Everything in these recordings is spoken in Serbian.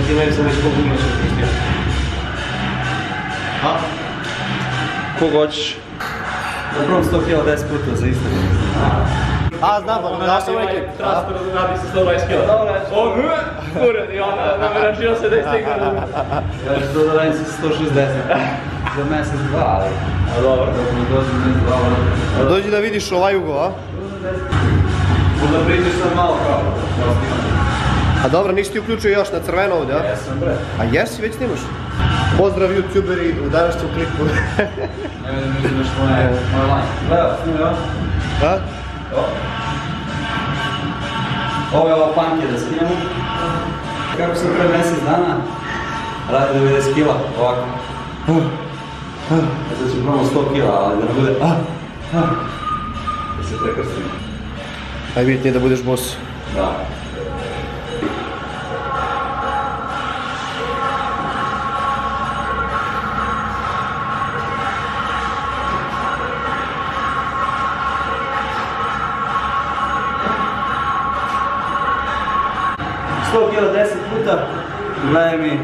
Testiraju se već koliko imaš od tih mjesta. A? Koga hoćeš? Upravo 100 kila 10 puta za Instagram. A, znam, pa da sam rekli. Transfer radi se 120 kila. O, kurat, i ona račio se da je stigao. Ja ću to da radim sa 160. Za mjesec, dva, ali... A dobro. Dok mi dođe mjesec, dva, ali... Dođi da vidiš ovaj ugol, a? Možda priđeš sad malo kao. A dobro, nisi ti uključio još na crveno ovdje, a? Jesam, bre. A jesi, već snimaš? Pozdrav youtuberi u današnjem klipu. Ne vidim, uzimaš moje line. Gledaj, snimaj ovo. A? Ovo je ovo panke da snimamo. Kako sam pre mjesec dana radio 90 kila, ovako. Ja sad ću probamo 100 kila, ali da ne bude da se prekrstim. Aj bitnije da budeš boss. Da. Kila 10 puta, gledaj mi.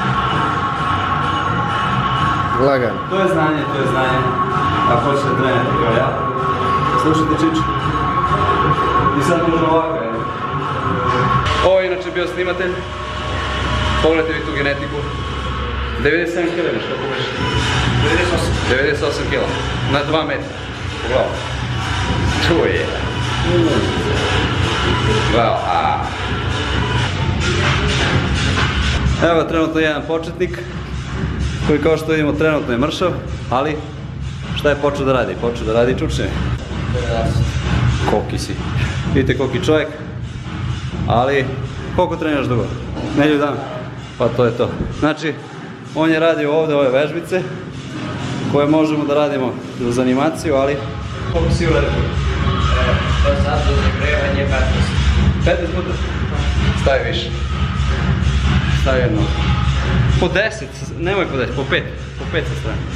Lagan. To je znanje, to je znanje. Ako hoćete trenirati kao ja, slušajte Čiču. I sad možda ovako, je. Ovo je inače bio snimatelj. Pogledajte vi tu genetiku. 97 kila imaš, kako biš? 98 kila. Na 2 metra. Pogledaj. Tu je. Wow, Evo trenutno jedan početnik koji kao što vidimo trenutno je mršav, ali šta je počeo da radi? Počeo da radi čučnje. Koki si. Vidite koliki čovjek, ali koliko treniraš dugo? Nedjelju dana? Pa to je to. Znači, on je radio ovdje ove vežbice koje možemo da radimo uz animaciju, ali koliko si uradio? To je sad za zagrevanje 15. 15 puta? Stavi više. Stavi jedno. Po 10, nemoj po 10, po 5. Po 5 sa strane.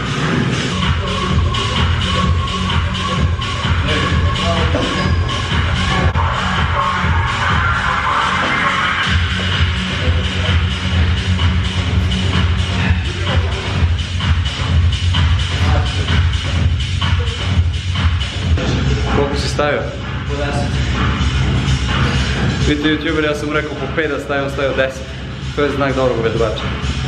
Koliko si stavio? Po 10. Vidite youtuber, ja sam mu rekao po 5 da stavim, on stavio 10. To je znak dobrog vežbača.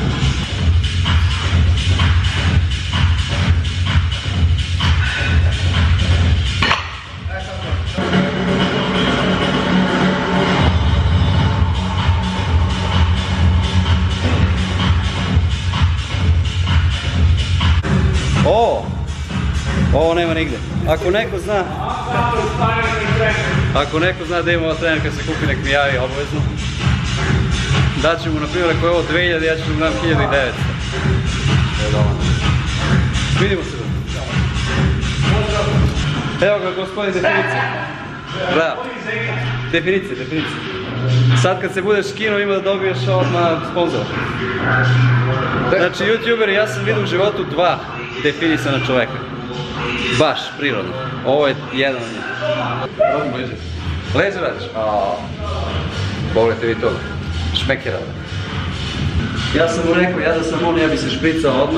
Ovo nema nigde. Ako neko zna da ima ovo trener kad se kupi, nek mi javi obavezno. Daću mu, na primjer, ako je ovo 2000, ja ću mu dam 1900. Vidimo se da. Evo ga, gospodin, definicija. Gledam. Definicija. Sad kad se budeš skinuo ima da dobiješ odmah sponzora. Znači, youtuberi, ja sam vidio u životu 2 definisana čoveka. Baš, prirodno. Ovo je jedan od njih. Rodim leđe. Leđe radiš? Pogledajte vi to. Šmekera. Ja sam mu rekao, ja da sam on, ja bi se špricao odmah.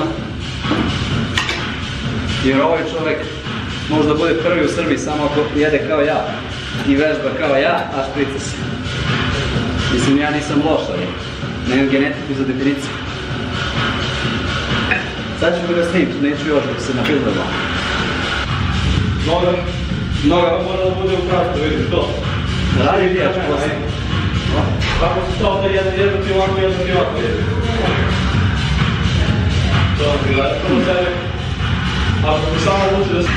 Jer ovaj čovjek možda bude prvi u Srbiji samo ako jede kao ja. I vežba kao ja, a šprica se. Mislim, ja nisam loš, ali nemam genetiku za definiciju. Sad ćemo ga snimiti, neću još da se napilda. Noga mora da bude u pravcu, vidiš to. Radi lijač posle. Kako si stao da jedan ti ovako, jedan ti ovako jedi. To ti gledaš prvo sebe. Ako ti samo uči da si...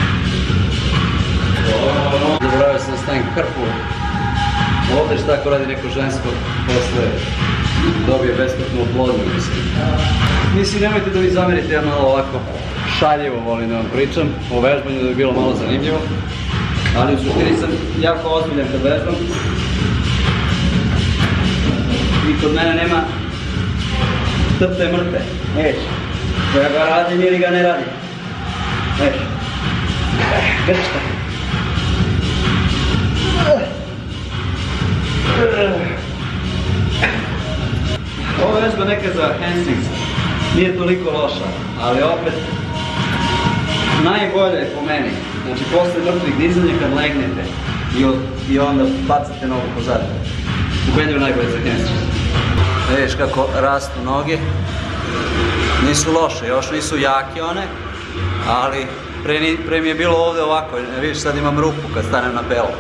Zaboravio sam da stavim krpu. Ovdje što tako radi neko žensko, posle dobije besplatnu oplodnju, mislim. Mislim, nemojte da mi zamerite, ja malo ovako šaljivo volim da vam pričam o vežbanju, da bi bilo malo zanimljivo. Ali u suštini sam jako ozbiljan kad vežbam. I kod mene nema trte mrte, neš. Ja ga radim ili ga ne radim. Neš. Grčka. trojka za hamstrings nije toliko loša, ali opet najbolje je po meni, znači posle mrtvih dizanja kad legnete i onda bacate nogu pozad. Ubedljivo najbolje za hamstrings. Vidiš kako rastu noge, nisu loše, još nisu jake one, ali pre mi je bilo ovde ovako, vidiš sad imam rupu kad stanem na belo.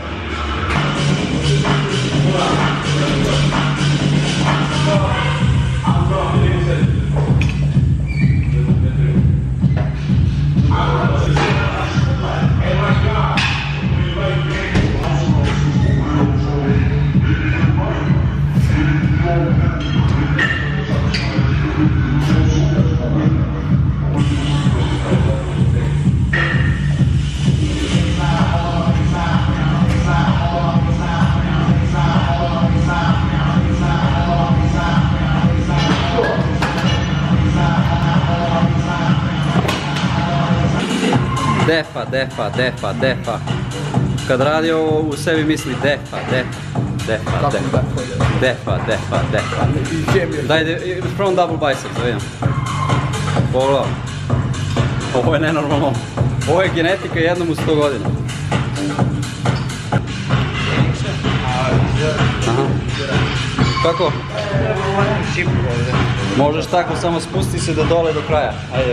Defa, defa, defa, defa. Kad radi ovo u sebi misli defa, defa, defa, defa, defa, defa, defa. Daj, from double biceps, da vidim. Pogledaj. Ovo je nenormalno. Ovo je genetika jednom u 100 godina. Aha. Kako? Možeš tako, samo spusti se do dole do kraja. Ajde.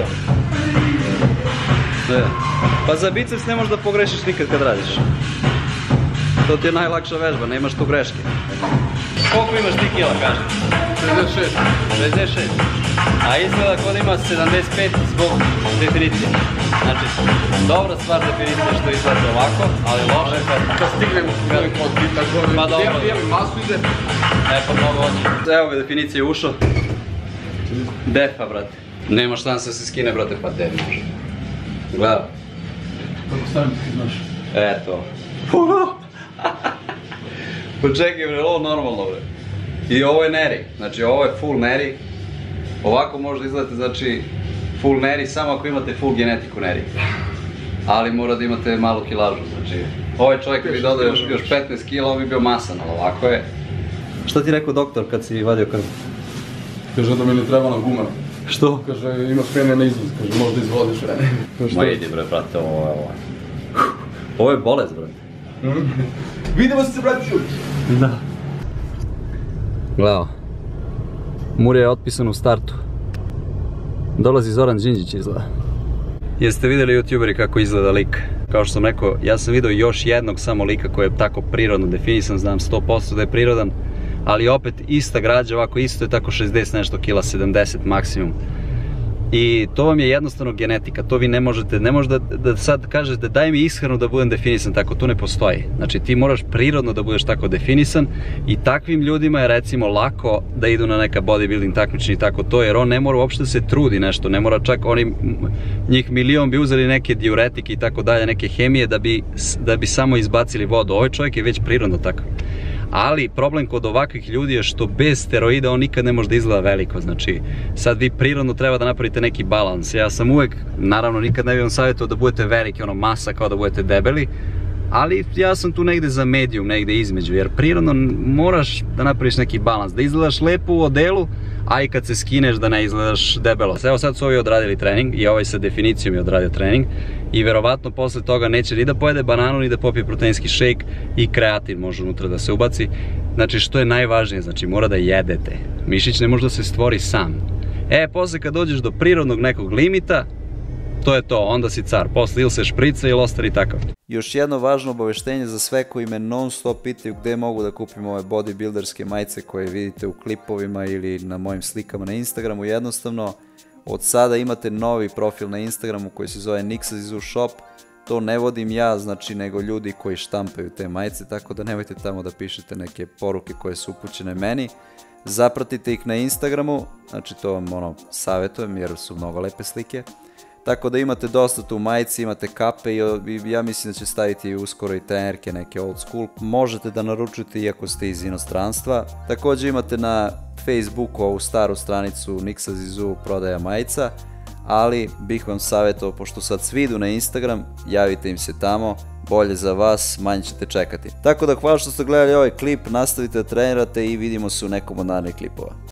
Pa za biceps ne možeš da pogrešiš nikad kad radiš. To ti je najlakša vežba, nemaš tu greške. Koliko imaš ti kila, kaži? 66. 66. A izgleda kod ima 75 zbog definicije. Znači, dobra stvar definicije što izgleda ovako, ali loše kad stignemo kod tako. Pa dobro. Masu ide. E pa mnogo hoće. Evo ga definicija ušao. Defa, brate. Nema šanse da se skine, brate, pa def može. Gledaj. Kako stavim ti znaš? Eto. Počekaj bre, ovo normalno bre. I ovo je neri, znači ovo je full neri. Ovako može da izgledate, znači full neri samo ako imate full genetiku neri. Ali mora da imate malu kilažu, znači ovaj čovjek bi dodao još 15 kila, on bi bio masan, ali ovako je. Šta ti rekao doktor kad si vadio krv? Kaže da mi ne treba na guma. Što? Kaže imaš pene na izlaz, kaže možda izvodiš vreme. Ma idi bre, brate, ovo je bolest, brate. Vidimo se, braću! Da. Gledao. Murija je otpisan u startu. Dolazi Zoran Đinđić izgleda. Jeste vidjeli youtuberi kako izgleda lik? Kao što sam rekao, ja sam vidio još jednog samo lika koji je tako prirodno definisan, znam 100% da je prirodan, ali opet ista građa, ovako isto je tako 60 nešto kila, 70 maksimum. I to vam je jednostavno genetika, to vi ne možete da sad kažete daj mi ishranu da budem definisan tako, to ne postoji. Znači ti moraš prirodno da budeš tako definisan i takvim ljudima je recimo lako da idu na neka bodybuilding takmičenja i tako to, jer on ne mora uopšte da se trudi nešto, ne mora čak njih milion bi uzeli neke diuretike i tako dalje, neke hemije da bi samo izbacili vodu. Ovaj čovjek je već prirodno takav. Ali problem kod ovakvih ljudi je što bez steroida on nikad ne može da izgleda veliko, znači sad vi prirodno treba da napravite neki balans. Ja sam uvek, naravno nikad ne bih vam savjetovao da budete veliki, ono masa kao da budete debeli, ali ja sam tu negde za medium, negde između, jer prirodno moraš da napraviš neki balans, da izgledaš lepo u odelu, a i kad se skineš da ne izgledaš debelo. Evo sad su ovi odradili trening i ovaj sa definicijom je odradio trening i verovatno posle toga neće ni da pojede bananu ni da popije proteinski šejk i kreatin može unutra da se ubaci. Znači što je najvažnije, znači mora da jedete. Mišić ne može da se stvori sam. Posle kad dođeš do prirodnog nekog limita, to je to, onda si car. Posle ili se šprica ili ostari takav. Još jedno važno obaveštenje za sve koji me non stop pitaju gde mogu da kupim ove bodybuilderske majice koje vidite u klipovima ili na mojim slikama na Instagramu. Jednostavno, od sada imate novi profil na Instagramu koji se zove Niksazizu Shop. To ne vodim ja, znači, nego ljudi koji štampaju te majice, tako da nemojte tamo da pišete neke poruke koje su upućene meni. Zapratite ih na Instagramu, znači to vam savjetujem jer su mnogo lepe slike. Tako da imate dosta tu majici, imate kape i ja mislim da će staviti uskoro i trenerke neke old school. Možete da naručujete iako ste iz inostranstva. Također imate na Facebooku ovu staru stranicu Niksazizu prodaja majica, ali bih vam savjetovao, pošto sad svi idu na Instagram, javite im se tamo, bolje za vas, manje ćete čekati. Tako da hvala što ste gledali ovaj klip, nastavite da trenirate i vidimo se u nekom od narednih klipova.